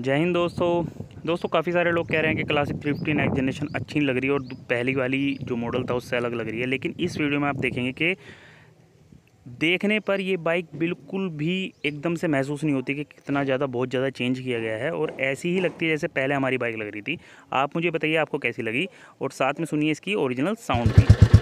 जय हिंद दोस्तों काफ़ी सारे लोग कह रहे हैं कि क्लासिक 15 नेक्स्ट जनरेशन अच्छी नहीं लग रही है और पहली वाली जो मॉडल था उससे अलग लग रही है। लेकिन इस वीडियो में आप देखेंगे कि देखने पर ये बाइक बिल्कुल भी एकदम से महसूस नहीं होती कि कितना ज़्यादा बहुत ज़्यादा चेंज किया गया है और ऐसी ही लगती है जैसे पहले हमारी बाइक लग रही थी। आप मुझे बताइए आपको कैसी लगी और साथ में सुनिए इसकी ओरिजिनल साउंड भी।